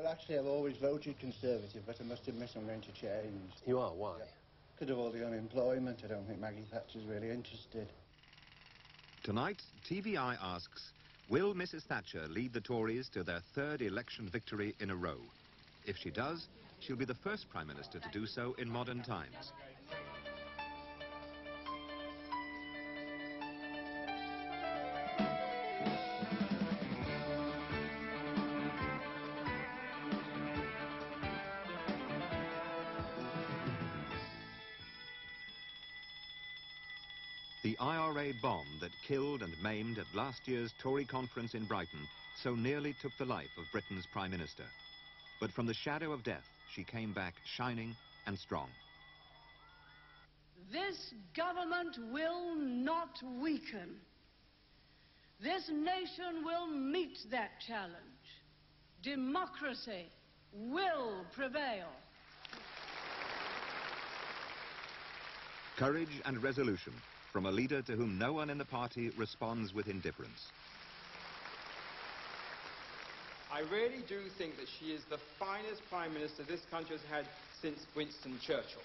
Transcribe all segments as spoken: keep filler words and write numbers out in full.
actually, I've always voted Conservative, but I must admit I'm going to change. You are? Why? Yeah. Because of all the unemployment. I don't think Maggie Thatcher's really interested. Tonight, T V I asks, will Mrs Thatcher lead the Tories to their third election victory in a row? If she does, she'll be the first Prime Minister to do so in modern times. The I R A bomb that killed and maimed at last year's Tory conference in Brighton so nearly took the life of Britain's Prime Minister. But from the shadow of death, she came back shining and strong. This government will not weaken. This nation will meet that challenge. Democracy will prevail. Courage and resolution from a leader to whom no one in the party responds with indifference. I really do think that she is the finest Prime Minister this country has had since Winston Churchill.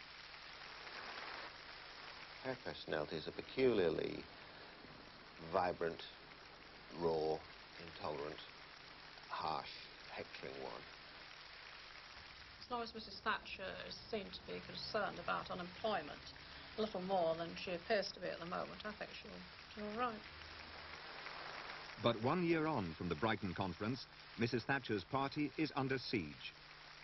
Her personality is a peculiarly vibrant, raw, intolerant, harsh, hectoring one. As long as Mrs Thatcher is seen to be concerned about unemployment a little more than she appears to be at the moment, I think she'll do all right. But one year on from the Brighton conference, Mrs Thatcher's party is under siege.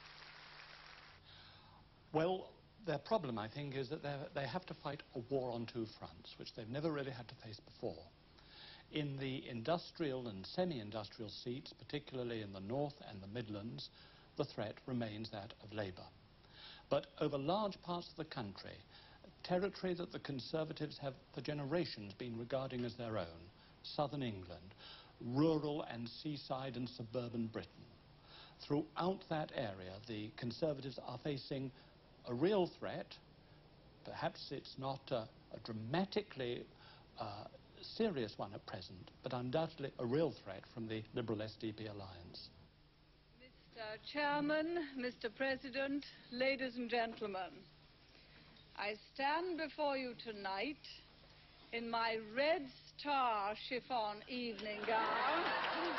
Well, their problem, I think, is that they have to fight a war on two fronts, which they've never really had to face before. In the industrial and semi-industrial seats, particularly in the North and the Midlands, the threat remains that of Labour. But over large parts of the country, territory that the Conservatives have for generations been regarding as their own, southern England, rural and seaside and suburban Britain. Throughout that area, the Conservatives are facing a real threat. Perhaps it's not a, a dramatically uh, serious one at present, but undoubtedly a real threat from the Liberal S D P alliance. Mister Chairman, Mister President, ladies and gentlemen, I stand before you tonight in my red star chiffon evening gown.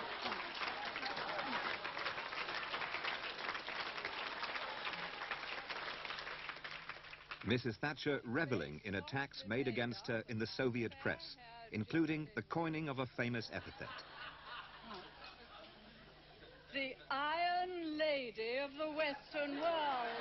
Mrs Thatcher reveling in attacks made against her in the Soviet press, including the coining of a famous epithet. The Iron Lady of the Western world.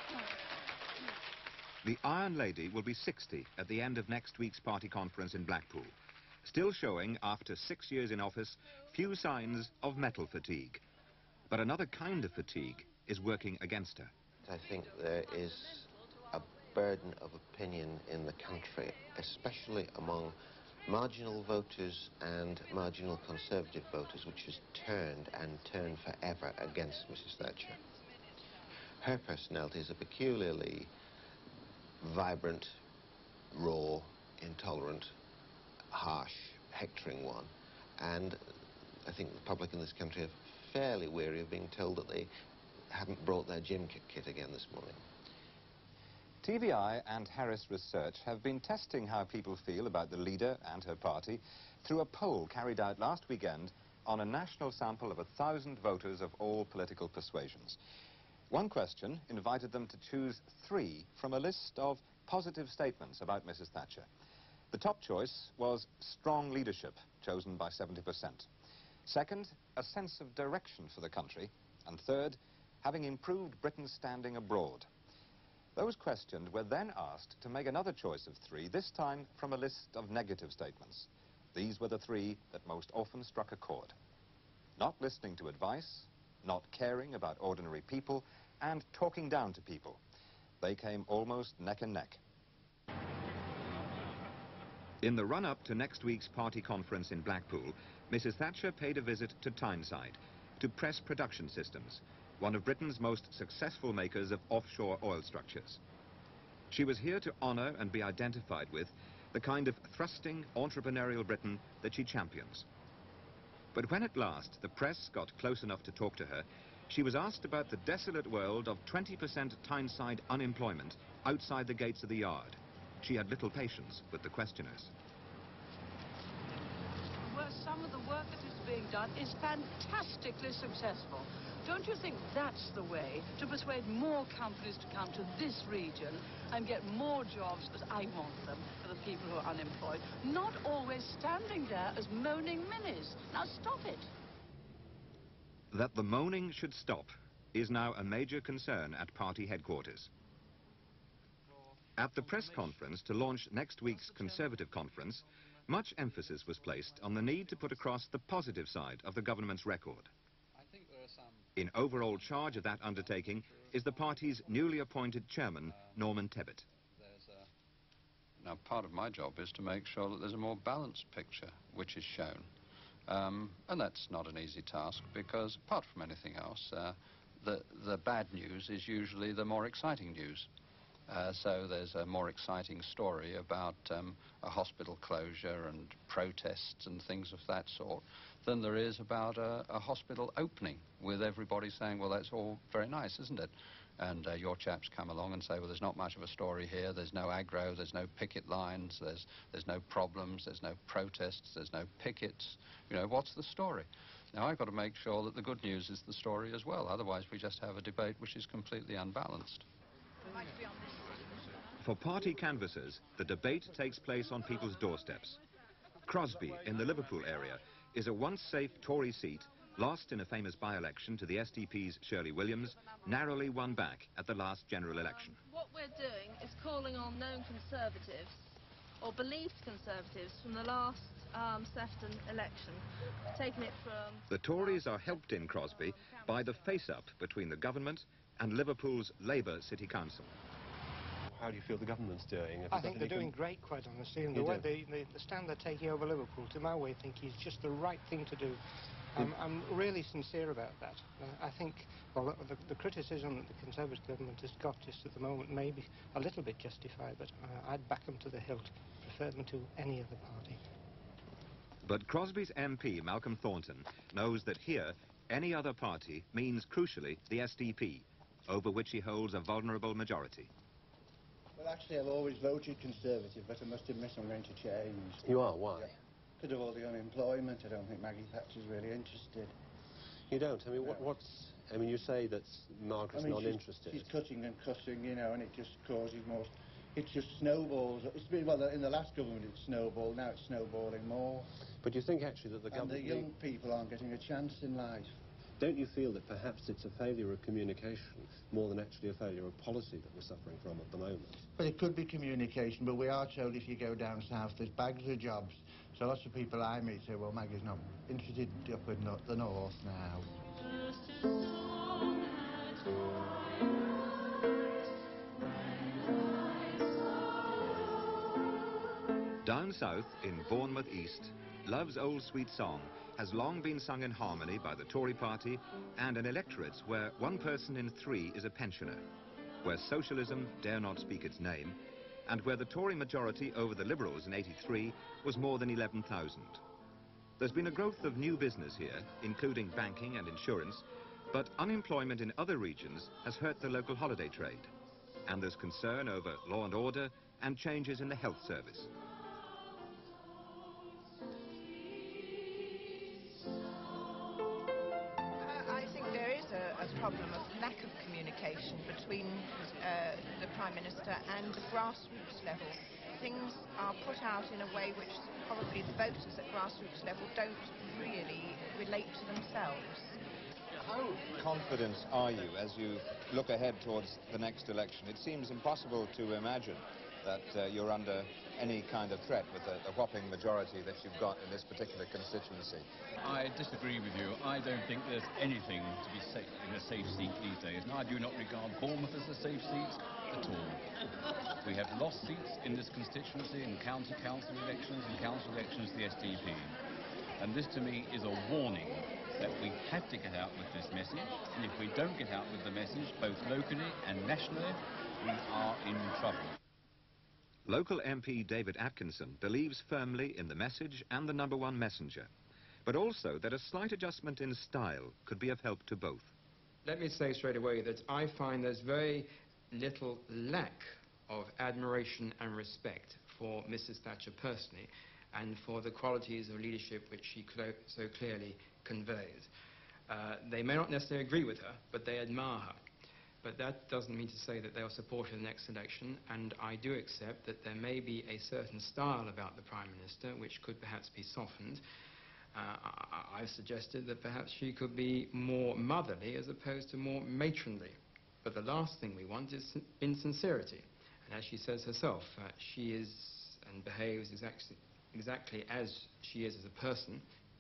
The Iron Lady will be sixty at the end of next week's party conference in Blackpool, still showing, after six years in office, few signs of metal fatigue. But another kind of fatigue is working against her. I think there is a burden of opinion in the country, especially among marginal voters and marginal Conservative voters, which has turned and turned forever against Mrs Thatcher. Her personality is a peculiarly vibrant, raw, intolerant, harsh, hectoring one, and I think the public in this country are fairly weary of being told that they hadn't brought their gym kit again this morning. T V I and Harris Research have been testing how people feel about the leader and her party through a poll carried out last weekend on a national sample of a thousand voters of all political persuasions. One question invited them to choose three from a list of positive statements about Mrs Thatcher. The top choice was strong leadership, chosen by seventy percent. Second, a sense of direction for the country. And third, having improved Britain's standing abroad. Those questioned were then asked to make another choice of three, this time from a list of negative statements. These were the three that most often struck a chord. Not listening to advice, not caring about ordinary people, and talking down to people. They came almost neck and neck. In the run-up to next week's party conference in Blackpool, Mrs Thatcher paid a visit to Tyneside, to Press Production Systems, one of Britain's most successful makers of offshore oil structures. She was here to honour and be identified with the kind of thrusting, entrepreneurial Britain that she champions. But when at last the press got close enough to talk to her, She was asked about the desolate world of twenty percent Tyneside unemployment outside the gates of the yard. She had little patience with the questioners. Well, some of the work that is being done is fantastically successful. Don't you think that's the way to persuade more companies to come to this region and get more jobs as I want them for the people who are unemployed? Not always standing there as moaning minnies. Now stop it. That the moaning should stop is now a major concern at party headquarters. At the press conference to launch next week's Conservative conference, much emphasis was placed on the need to put across the positive side of the government's record. In overall charge of that undertaking is the party's newly appointed chairman, Norman Tebbit. Now, part of my job is to make sure that there's a more balanced picture which is shown. Um, and that's not an easy task because, apart from anything else, uh, the, the bad news is usually the more exciting news. Uh, so there's a more exciting story about um, a hospital closure and protests and things of that sort than there is about a, a hospital opening, with everybody saying, well, that's all very nice, isn't it? And uh, your chaps come along and say, well, there's not much of a story here, there's no aggro, there's no picket lines, there's, there's no problems, there's no protests, there's no pickets. You know, what's the story? Now, I've got to make sure that the good news is the story as well, otherwise we just have a debate which is completely unbalanced. For party canvassers, the debate takes place on people's doorsteps. Crosby, in the Liverpool area, is a once safe Tory seat, lost in a famous by-election to the S D P's Shirley Williams, narrowly won back at the last general election. Um, what we're doing is calling on known Conservatives, or believed Conservatives, from the last um, Sefton election, taking it from... The Tories are helped in Crosby by the face-up between the government and Liverpool's Labour City Council. How do you feel the government's doing? I think they're doing great, quite honestly, and the, way they, the, the stand they're taking over Liverpool, to my way, think is just the right thing to do. I'm, I'm really sincere about that. Uh, I think, well, the, the criticism that the Conservative government has got just at the moment may be a little bit justified, but uh, I'd back them to the hilt, prefer them to any other party. But Crosby's M P, Malcolm Thornton, knows that here, any other party means, crucially, the S D P, over which he holds a vulnerable majority. Well, actually, I've always voted Conservative, but I must admit I'm going to change. You are? Why? Yeah. Because of all the unemployment, I don't think Maggie Thatcher's really interested. You don't? I mean, no. what, what's... I mean, you say that Margaret's I mean, not she's, interested. She's cutting and cussing, you know, and it just causes more... It just snowballs. It's been, well, in the last government it snowballed, now it's snowballing more. But you think, actually, that the government... And the young people aren't getting a chance in life. Don't you feel that perhaps it's a failure of communication more than actually a failure of policy that we're suffering from at the moment? Well, it could be communication, but we are told if you go down south, there's bags of jobs. So lots of people I meet say, well, Maggie's not interested up in the north now. Down south, in Bournemouth East, Love's Old Sweet Song has long been sung in harmony by the Tory party and an electorate where one person in three is a pensioner, where socialism dare not speak its name, and where the Tory majority over the Liberals in eighty-three was more than eleven thousand. There's been a growth of new business here, including banking and insurance, but unemployment in other regions has hurt the local holiday trade, and there's concern over law and order and changes in the health service. A problem of lack of communication between uh, the Prime Minister and the grassroots level. Things are put out in a way which probably the voters at grassroots level don't really relate to themselves. How confident are you as you look ahead towards the next election? It seems impossible to imagine that uh, you're under any kind of threat with the, the whopping majority that you've got in this particular constituency. I disagree with you. I don't think there's anything to be safe in a safe seat these days. And I do not regard Bournemouth as a safe seat at all. We have lost seats in this constituency in county council elections and council elections to the S D P. And this to me is a warning that we have to get out with this message. And if we don't get out with the message, both locally and nationally, we are in trouble. Local M P David Atkinson believes firmly in the message and the number one messenger, but also that a slight adjustment in style could be of help to both. let me say straight away that I find there's very little lack of admiration and respect for Mrs Thatcher personally and for the qualities of leadership which she cl so clearly conveys. Uh, they may not necessarily agree with her, but they admire her. But that doesn't mean to say that they'll support her in the next election, and I do accept that there may be a certain style about the Prime Minister which could perhaps be softened. Uh, I, I've suggested that perhaps she could be more motherly as opposed to more matronly. But the last thing we want is insincerity. And as she says herself, uh, she is and behaves exactly, exactly as she is as a person.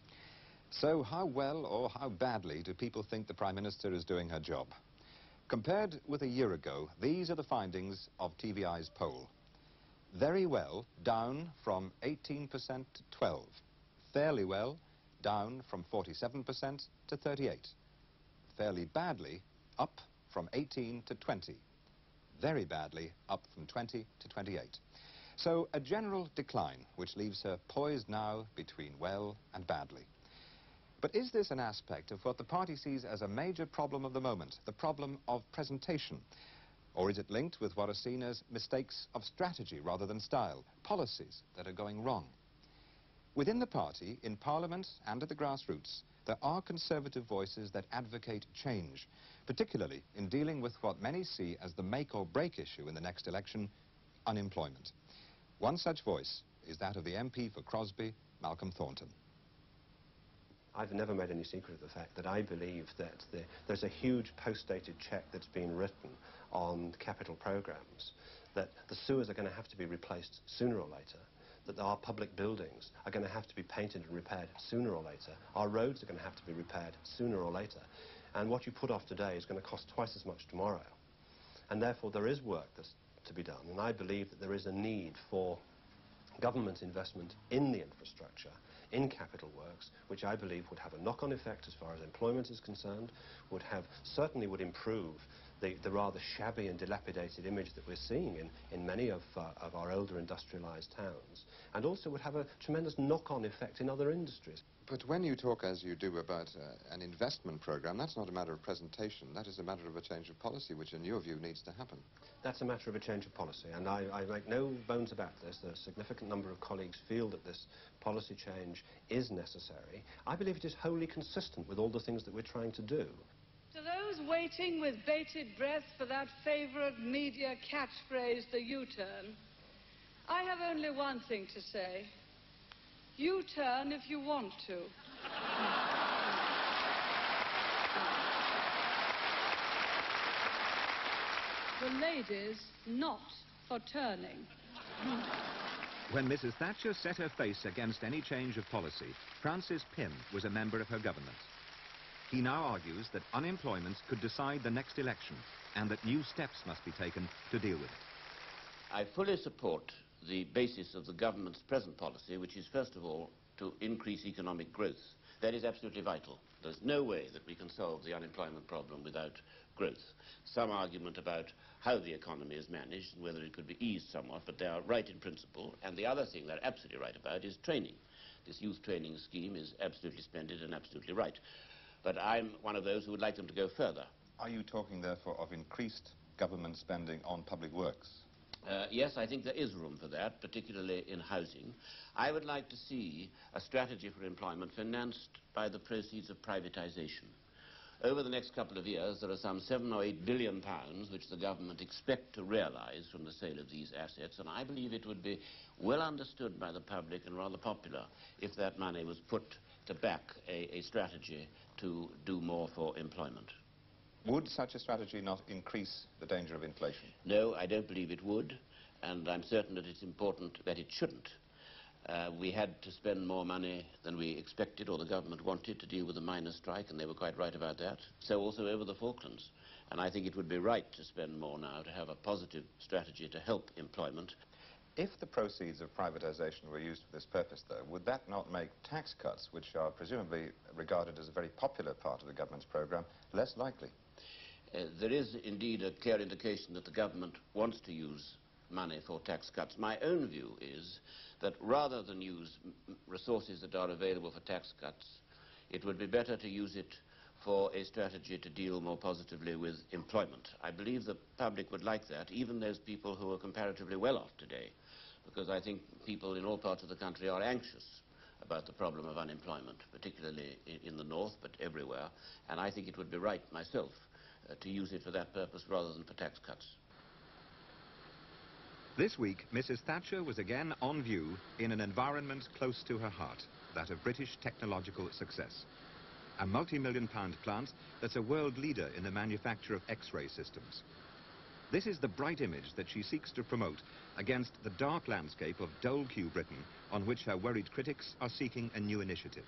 So how well or how badly do people think the Prime Minister is doing her job? Compared with a year ago, these are the findings of T V I's poll. Very well, down from eighteen percent to twelve. Fairly well, down from forty-seven percent to thirty-eight. Fairly badly, up from eighteen to twenty. Very badly, up from twenty to twenty-eight. So a general decline, which leaves her poised now between well and badly. But is this an aspect of what the party sees as a major problem of the moment, the problem of presentation? Or is it linked with what are seen as mistakes of strategy rather than style, policies that are going wrong? Within the party, in Parliament and at the grassroots, there are Conservative voices that advocate change, particularly in dealing with what many see as the make or break issue in the next election, unemployment. One such voice is that of the M P for Crosby, Malcolm Thornton. I've never made any secret of the fact that I believe that the, there's a huge post-dated cheque that's been written on capital programmes, that the sewers are going to have to be replaced sooner or later, that our public buildings are going to have to be painted and repaired sooner or later, our roads are going to have to be repaired sooner or later, and what you put off today is going to cost twice as much tomorrow. And therefore there is work that's to be done, and I believe that there is a need for government investment in the infrastructure, in capital works, which I believe would have a knock-on effect as far as employment is concerned, would have, certainly would improve the, the rather shabby and dilapidated image that we're seeing in, in many of, uh, of our older industrialised towns, and also would have a tremendous knock-on effect in other industries. But when you talk, as you do, about uh, an investment programme, that's not a matter of presentation. That is a matter of a change of policy, which, in your view, needs to happen. That's a matter of a change of policy, and I, I make no bones about this. A significant number of colleagues feel that this policy change is necessary. I believe it is wholly consistent with all the things that we're trying to do. To those waiting with bated breath for that favourite media catchphrase, the U-turn, I have only one thing to say. U-turn if you want to. The ladies not for turning. When Mrs Thatcher set her face against any change of policy, Francis Pym was a member of her government. He now argues that unemployment could decide the next election and that new steps must be taken to deal with it. I fully support the basis of the government's present policy, which is, first of all, to increase economic growth. That is absolutely vital. There's no way that we can solve the unemployment problem without growth. Some argument about how the economy is managed and whether it could be eased somewhat, but they are right in principle. And the other thing they're absolutely right about is training. This youth training scheme is absolutely splendid and absolutely right. But I'm one of those who would like them to go further. Are you talking, therefore, of increased government spending on public works? Uh, yes, I think there is room for that, particularly in housing. I would like to see a strategy for employment financed by the proceeds of privatisation. Over the next couple of years, there are some seven or eight billion pounds which the government expect to realise from the sale of these assets, and I believe it would be well understood by the public and rather popular if that money was put to back a, a strategy to do more for employment. Would such a strategy not increase the danger of inflation? No, I don't believe it would, and I'm certain that it's important that it shouldn't. Uh, we had to spend more money than we expected or the government wanted to deal with the miners' strike, and they were quite right about that. So also over the Falklands. And I think it would be right to spend more now to have a positive strategy to help employment. If the proceeds of privatisation were used for this purpose, though, would that not make tax cuts, which are presumably regarded as a very popular part of the government's programme, less likely? Uh, there is indeed a clear indication that the government wants to use money for tax cuts. My own view is that rather than use m resources that are available for tax cuts, it would be better to use it for a strategy to deal more positively with employment. I believe the public would like that, even those people who are comparatively well off today, because I think people in all parts of the country are anxious about the problem of unemployment, particularly in, in the north, but everywhere, and I think it would be right myself uh, to use it for that purpose rather than for tax cuts. This week, Missus Thatcher was again on view in an environment close to her heart, that of British technological success. A multi-million pound plant that's a world leader in the manufacture of X-ray systems. This is the bright image that she seeks to promote against the dark landscape of dole-queue Britain, on which her worried critics are seeking a new initiative.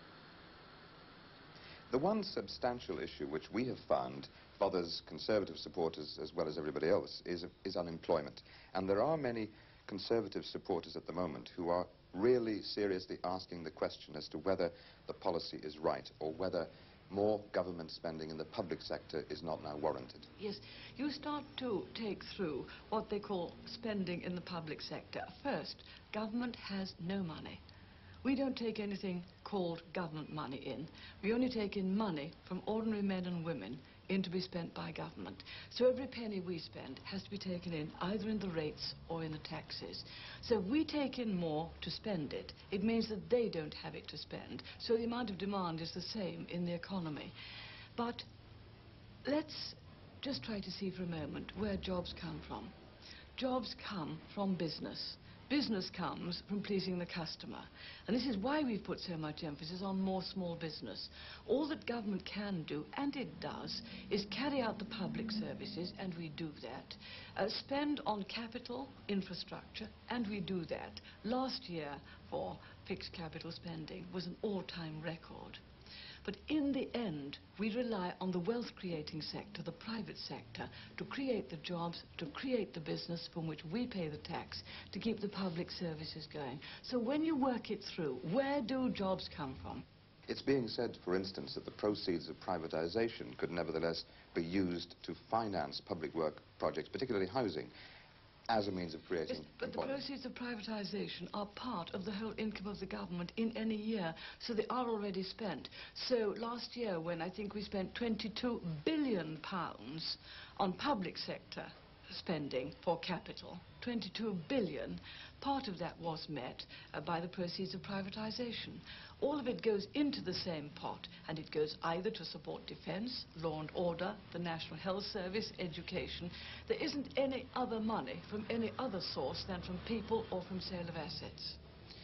The one substantial issue which we have found bothers Conservative supporters as well as everybody else is, is unemployment. And there are many Conservative supporters at the moment who are really seriously asking the question as to whether the policy is right or whether more government spending in the public sector is not now warranted. Yes, you start to take through what they call spending in the public sector. First, government has no money. We don't take anything called government money in. We only take in money from ordinary men and women in to be spent by government. So every penny we spend has to be taken in either in the rates or in the taxes. So if we take in more to spend it, it means that they don't have it to spend. So the amount of demand is the same in the economy. But let's just try to see for a moment where jobs come from. Jobs come from business. Business comes from pleasing the customer. And this is why we've put so much emphasis on more small business. All that government can do, and it does, is carry out the public services, and we do that. Uh, spend on capital, infrastructure, and we do that. Last year, for fixed capital spending, was an all-time record. But in the end, we rely on the wealth-creating sector, the private sector, to create the jobs, to create the business from which we pay the tax, to keep the public services going. So when you work it through, where do jobs come from? It's being said, for instance, that the proceeds of privatisation could nevertheless be used to finance public work projects, particularly housing, as a means of creating Yes, but employment. the proceeds of privatisation are part of the whole income of the government in any year, so they are already spent. So last year, when I think we spent twenty-two billion pounds on public sector spending for capital, twenty-two billion, part of that was met uh, by the proceeds of privatisation. All of it goes into the same pot, and it goes either to support defence, law and order, the National Health Service, education. There isn't any other money from any other source than from people or from sale of assets.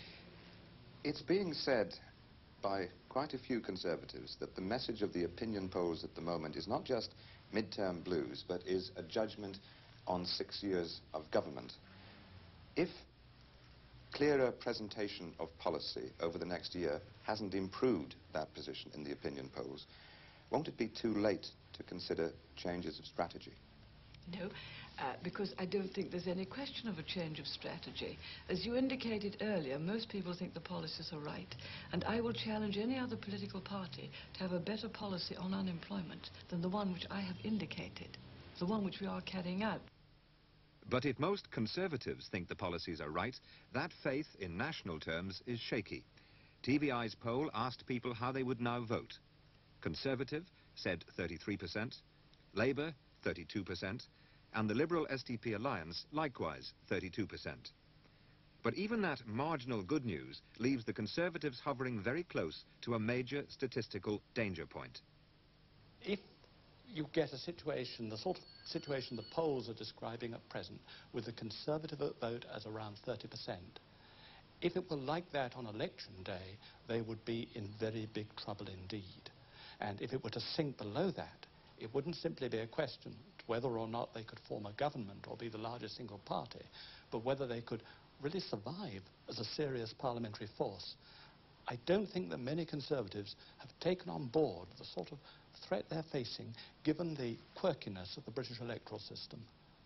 It's being said by quite a few Conservatives that the message of the opinion polls at the moment is not just midterm blues, but is a judgment on six years of government. If clearer presentation of policy over the next year hasn't improved that position in the opinion polls, won't it be too late to consider changes of strategy? No, uh, because I don't think there's any question of a change of strategy. As you indicated earlier, most people think the policies are right, and I will challenge any other political party to have a better policy on unemployment than the one which I have indicated, the one which we are carrying out. But if most Conservatives think the policies are right, that faith in national terms is shaky. T V I's poll asked people how they would now vote. Conservative said thirty-three percent, Labour thirty-two percent, and the Liberal S D P alliance likewise thirty-two percent. But even that marginal good news leaves the Conservatives hovering very close to a major statistical danger point. If you get a situation, the sort of situation the polls are describing at present, with the Conservative vote at around thirty percent. If it were like that on election day, they would be in very big trouble indeed. And if it were to sink below that, it wouldn't simply be a question whether or not they could form a government or be the largest single party, but whether they could really survive as a serious parliamentary force. I don't think that many Conservatives have taken on board the sort of threat they're facing, given the quirkiness of the British electoral system.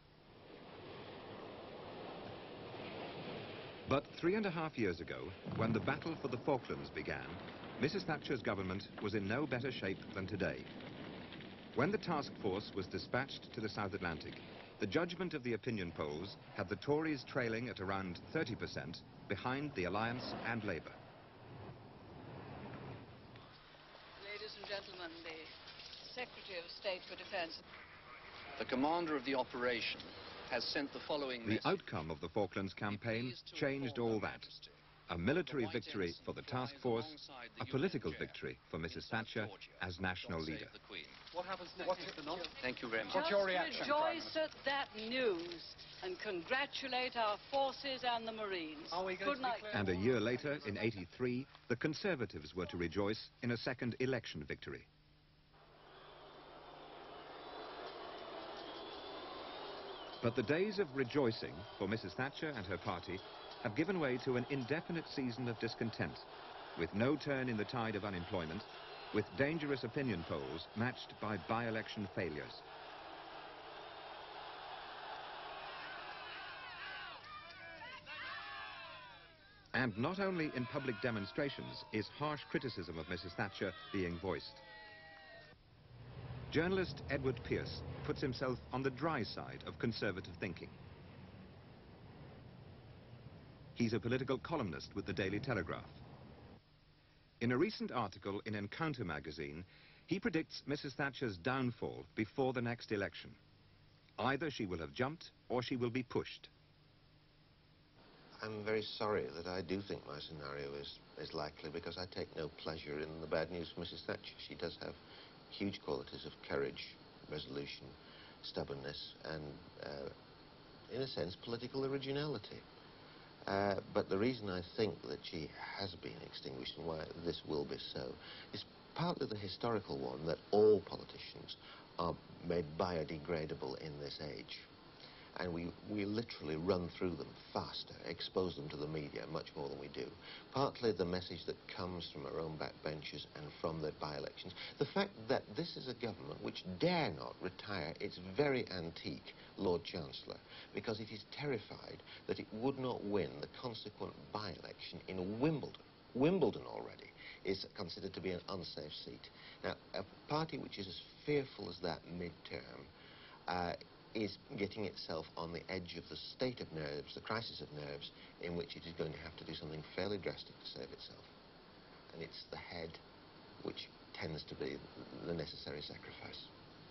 But three and a half years ago, when the battle for the Falklands began, Missus Thatcher's government was in no better shape than today. When the task force was dispatched to the South Atlantic, the judgment of the opinion polls had the Tories trailing at around thirty percent behind the Alliance and Labour. Ladies and gentlemen, the state for defence. The commander of the operation has sent the following The message. outcome of the Falklands campaign changed all that. A military victory for the task force, a political victory for Missus Thatcher as national leader. What happens next, Mister Knott? Thank you very much. Just rejoice at that news and congratulate our forces and the Marines. Good night. And a year later, in eighty-three, the Conservatives were to rejoice in a second election victory. But the days of rejoicing for Missus Thatcher and her party have given way to an indefinite season of discontent, with no turn in the tide of unemployment, with dangerous opinion polls matched by by-election failures. And not only in public demonstrations is harsh criticism of Missus Thatcher being voiced. Journalist Edward Pearce puts himself on the dry side of conservative thinking. He's a political columnist with the Daily Telegraph. In a recent article in Encounter magazine, he predicts Missus Thatcher's downfall before the next election. Either she will have jumped or she will be pushed. I'm very sorry that I do think my scenario is, is likely, because I take no pleasure in the bad news for Missus Thatcher. She does have huge qualities of courage, resolution, stubbornness, and, uh, in a sense, political originality. Uh, but the reason I think that she has been extinguished and why this will be so is partly the historical one that all politicians are made biodegradable in this age. And we, we literally run through them faster, expose them to the media much more than we do. Partly the message that comes from our own backbenchers and from the by-elections. The fact that this is a government which dare not retire its very antique Lord Chancellor because it is terrified that it would not win the consequent by-election in Wimbledon. Wimbledon already is considered to be an unsafe seat. Now, a party which is as fearful as that mid-term uh, is getting itself on the edge of the state of nerves, the crisis of nerves, in which it is going to have to do something fairly drastic to save itself. And it's the head which tends to be the necessary sacrifice.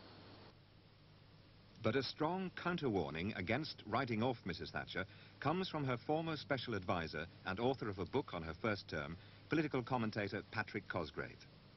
But a strong counter-warning against writing off Missus Thatcher comes from her former special advisor and author of a book on her first term, political commentator Patrick Cosgrave.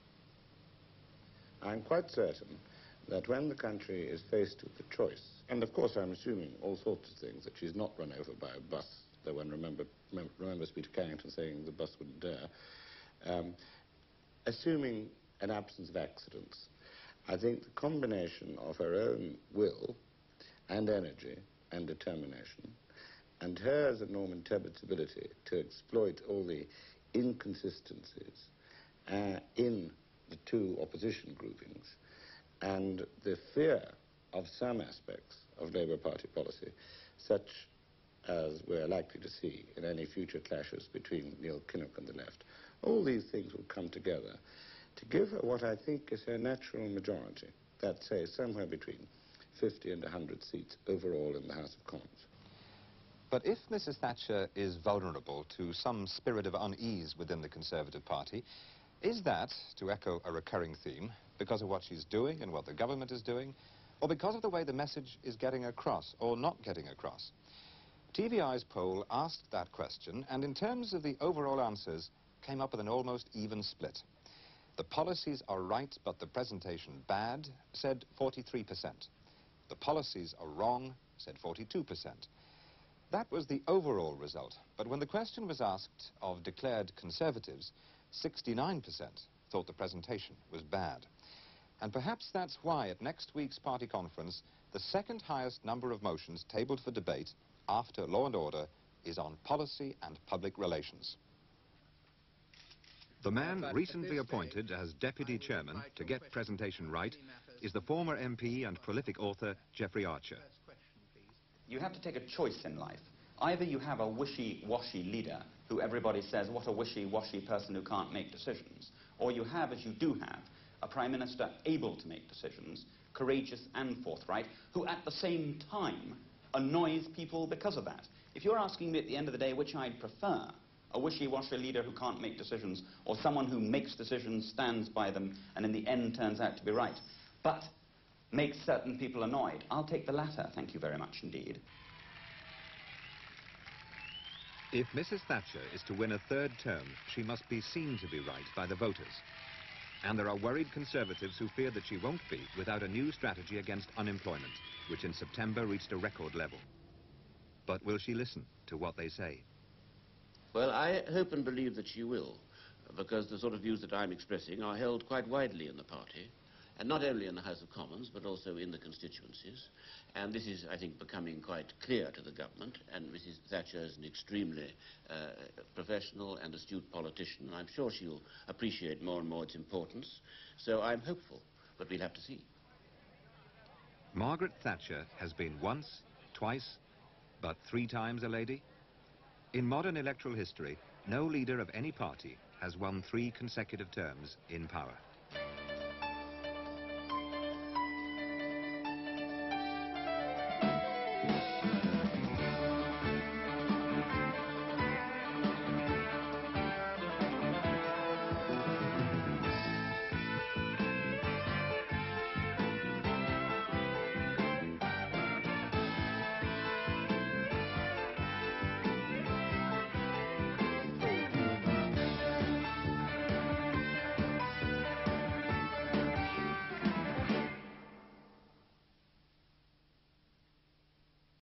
I'm quite certain that when the country is faced with the choice, and of course I'm assuming all sorts of things, that she's not run over by a bus, though one remember, mem remembers Peter Carrington saying the bus wouldn't dare, um, assuming an absence of accidents, I think the combination of her own will and energy and determination, and her as a Norman Tebbett's ability to exploit all the inconsistencies uh, in the two opposition groupings, and the fear of some aspects of Labour Party policy, such as we're likely to see in any future clashes between Neil Kinnock and the left, all these things will come together to give her what I think is her natural majority, that, say, somewhere between fifty and one hundred seats overall in the House of Commons. But if Missus Thatcher is vulnerable to some spirit of unease within the Conservative Party, is that, to echo a recurring theme, because of what she's doing and what the government is doing, or because of the way the message is getting across or not getting across? T V I's poll asked that question, and in terms of the overall answers, came up with an almost even split. The policies are right, but the presentation bad, said forty-three percent. The policies are wrong, said forty-two percent. That was the overall result, but when the question was asked of declared Conservatives, sixty-nine percent thought the presentation was bad. And perhaps that's why at next week's party conference, the second highest number of motions tabled for debate after Law and Order is on policy and public relations. The man recently appointed as deputy chairman to get presentation right is the former M P and prolific author Geoffrey Archer. You have to take a choice in life. Either you have a wishy-washy leader who everybody says, what a wishy-washy person who can't make decisions, or you have, as you do have, a prime minister able to make decisions, courageous and forthright, who at the same time annoys people because of that. If you're asking me at the end of the day which I'd prefer, a wishy-washy leader who can't make decisions, or someone who makes decisions, stands by them, and in the end turns out to be right. But makes certain people annoyed. I'll take the latter, thank you very much indeed. If Missus Thatcher is to win a third term, she must be seen to be right by the voters. And there are worried Conservatives who fear that she won't be without a new strategy against unemployment, which in September reached a record level. But will she listen to what they say? Well, I hope and believe that she will, because the sort of views that I'm expressing are held quite widely in the party, and not only in the House of Commons, but also in the constituencies. And this is, I think, becoming quite clear to the government, and Missus Thatcher is an extremely uh, professional and astute politician, and I'm sure she'll appreciate more and more its importance. So I'm hopeful, but we'll have to see. Margaret Thatcher has been once, twice, but three times a lady? In modern electoral history, no leader of any party has won three consecutive terms in power.